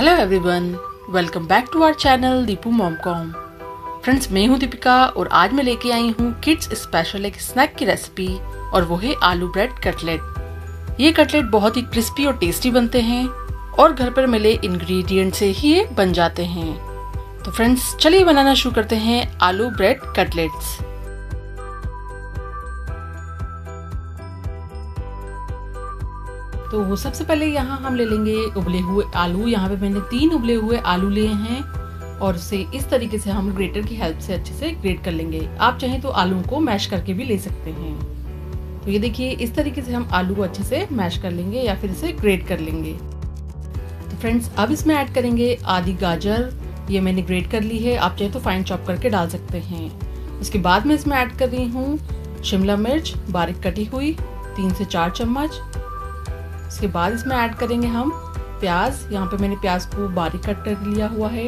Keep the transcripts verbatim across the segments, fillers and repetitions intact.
Hello everyone, welcome back to our channel Deepu Momcom. Friends, मैं हूं दीपिका और आज मैं लेके आई हूं किड्स स्पेशल एक स्नैक की रेसिपी और वो है आलू ब्रेड कटलेट। ये कटलेट बहुत ही क्रिस्पी और टेस्टी बनते हैं और घर पर मिले इंग्रेडिएंट से ही ये बन जाते हैं। तो फ्रेंड्स, चलिए बनाना शुरू करते हैं आलू ब्रेड कटलेट्स। तो सबसे पहले यहाँ हम ले लेंगे उबले हुए आलू। यहाँ पे मैंने तीन उबले हुए आलू लिए हैं और उसे इस तरीके से हम ग्रेटर की हेल्प से अच्छे से ग्रेट कर लेंगे। आप चाहें तो आलू को मैश करके भी ले सकते हैं। तो ये देखिए, इस तरीके से हम आलू को अच्छे से मैश कर लेंगे या फिर इसे ग्रेट कर लेंगे। तो फ्रेंड्स, अब इसमें ऐड करेंगे आधी गाजर। ये मैंने ग्रेट कर ली है, आप चाहे तो फाइन चॉप करके डाल सकते हैं। उसके बाद में इसमें ऐड कर रही हूँ शिमला मिर्च बारीक कटी हुई, तीन से चार चम्मच। इसके बाद इसमें ऐड करेंगे हम प्याज। यहाँ पे मैंने प्याज को बारीक कट कर लिया हुआ है।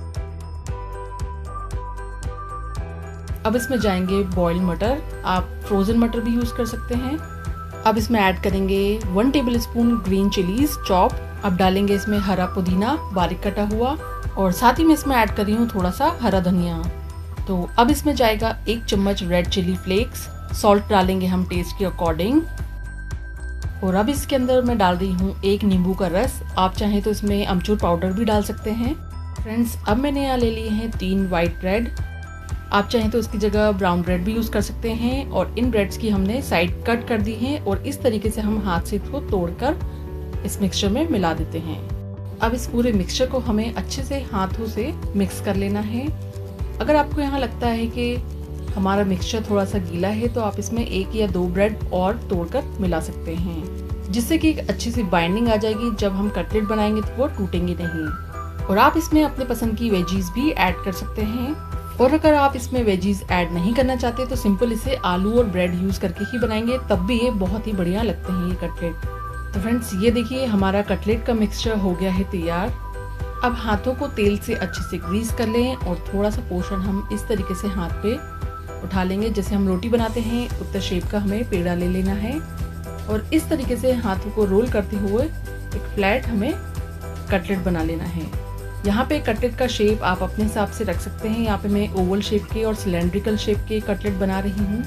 अब इसमें जाएंगे बॉइल्ड मटर, आप फ्रोजन मटर भी यूज कर सकते हैं। अब इसमें ऐड करेंगे one tablespoon green chillies chop. अब डालेंगे इसमें हरा पुदीना बारीक कटा हुआ और साथ ही में इसमें ऐड कर रही हूँ थोड़ा सा हरा धनिया। तो अब इसमें जाएगा एक चम्मच रेड चिली फ्लेक्स। सॉल्ट डालेंगे हम टेस्ट के अकॉर्डिंग। और अब इसके अंदर मैं डाल रही हूँ एक नींबू का रस। आप चाहें तो इसमें अमचूर पाउडर भी डाल सकते हैं। फ्रेंड्स, अब मैंने यहाँ ले लिए हैं तीन वाइट ब्रेड। आप चाहें तो इसकी जगह ब्राउन ब्रेड भी यूज कर सकते हैं। और इन ब्रेड्स की हमने साइड कट कर दी है और इस तरीके से हम हाथ से इसको तोड़कर इस मिक्सचर में मिला देते हैं। अब इस पूरे मिक्सचर को हमें अच्छे से हाथों से मिक्स कर लेना है। अगर आपको यहाँ लगता है कि हमारा मिक्सचर थोड़ा सा गीला है तो आप इसमें एक या दो ब्रेड और तोड़कर मिला सकते हैं, जिससे कि एक अच्छी सी बाइंडिंग आ जाएगी। जब हम कटलेट बनाएंगे तो वो टूटेंगे नहीं। और आप इसमें अपने पसंद की वेजीज भी ऐड कर सकते हैं। और अगर आप इसमें वेजीज ऐड नहीं करना चाहते तो सिंपल इसे आलू और ब्रेड यूज करके ही बनाएंगे, तब भी ये बहुत ही बढ़िया लगते हैं ये कटलेट। तो फ्रेंड्स, ये देखिए हमारा कटलेट का मिक्सचर हो गया है तैयार। अब हाथों को तेल से अच्छे से ग्रीस कर लें और थोड़ा सा पोर्शन हम इस तरीके से हाथ पे उठा लेंगे। जैसे हम रोटी बनाते हैं उतना शेप का हमें पेड़ा ले लेना है और इस तरीके से हाथों को रोल करते हुए एक फ्लैट हमें कटलेट बना लेना है। यहाँ पे कटलेट का शेप आप अपने हिसाब से रख सकते हैं। यहाँ पे मैं ओवल शेप के और सिलेंड्रिकल शेप के कटलेट बना रही हूँ।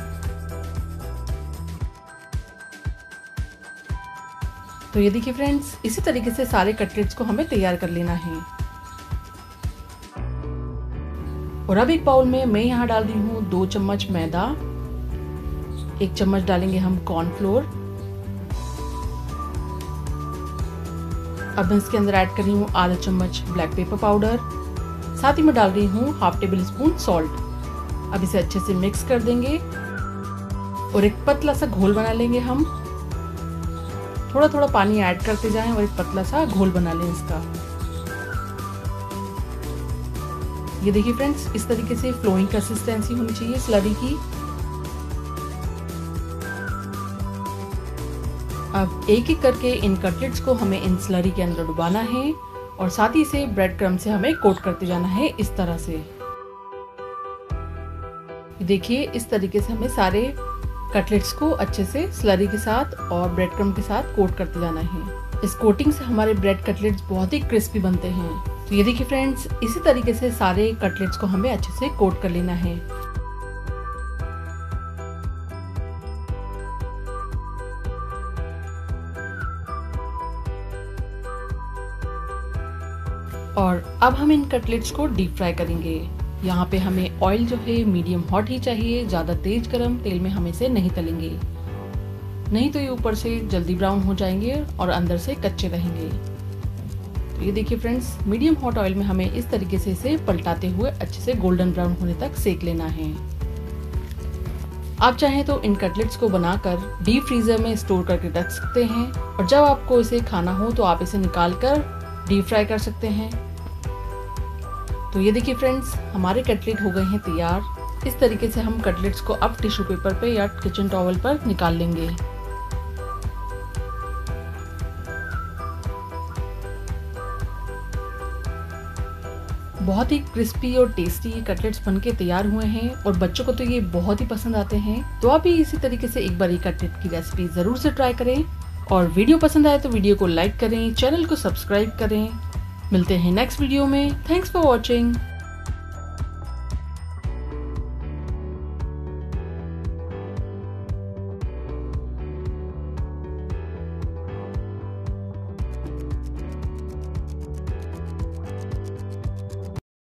तो ये देखिए फ्रेंड्स, इसी तरीके से सारे कटलेट्स को हमें तैयार कर लेना है। और अब एक बाउल में मैं यहाँ डाल रही हूँ दो चम्मच मैदा, एक चम्मच डालेंगे हम कॉर्नफ्लोर। अब मैं इसके अंदर ऐड कर रही हूँ आधा चम्मच ब्लैक पेपर पाउडर। साथ ही मैं डाल रही हूँ हाफ टेबल स्पून सॉल्ट। अब इसे अच्छे से मिक्स कर देंगे और एक पतला सा घोल बना लेंगे हम। थोड़ा थोड़ा पानी ऐड करते जाएं और एक पतला सा घोल बना लें इसका। ये देखिए फ्रेंड्स, इस तरीके से फ्लोइंग कंसिस्टेंसी होनी चाहिए स्लरी की। अब एक एक करके इन कटलेट्स को हमें इन स्लरी के अंदर डुबाना है और साथ ही से ब्रेड क्रम्ब से हमें कोट करते जाना है इस तरह से। देखिए, इस तरीके से हमें सारे कटलेट्स को अच्छे से स्लरी के साथ और ब्रेड क्रम्ब के साथ कोट करते जाना है। इस कोटिंग से हमारे ब्रेड कटलेट्स बहुत ही क्रिस्पी बनते हैं। तो ये देखिए फ्रेंड्स, इसी तरीके से सारे कटलेट्स को हमें अच्छे से कोट कर लेना है। और अब हम इन कटलेट्स को डीप फ्राई करेंगे। यहाँ पे हमें ऑयल जो है मीडियम हॉट ही चाहिए, ज्यादा तेज गरम तेल में हम इसे नहीं तलेंगे, नहीं तो ये ऊपर से जल्दी ब्राउन हो जाएंगे और अंदर से कच्चे रहेंगे। तो ये देखिए फ्रेंड्स, मीडियम हॉट ऑयल में हमें इस तरीके से इसे पलटाते हुए अच्छे से गोल्डन ब्राउन होने तक सेक लेना है। आप चाहें तो इन कटलेट्स को बनाकर डीप फ्रीजर में स्टोर करके रख सकते हैं और जब आपको इसे खाना हो तो आप इसे निकाल कर डीप फ्राई कर सकते हैं। तो ये देखिए फ्रेंड्स, हमारे कटलेट हो गए हैं तैयार। इस तरीके से हम कटलेट्स को अब टिश्यू पेपर पे या किचन टॉवल पर निकाल लेंगे। बहुत ही क्रिस्पी और टेस्टी ये कटलेट्स बनके तैयार हुए हैं और बच्चों को तो ये बहुत ही पसंद आते हैं। तो आप भी इसी तरीके से एक बार ये कटलेट की रेसिपी जरूर से ट्राई करें और वीडियो पसंद आए तो वीडियो को लाइक करें, चैनल को सब्सक्राइब करें मिलते हैं नेक्स्ट वीडियो में। Thanks for watching.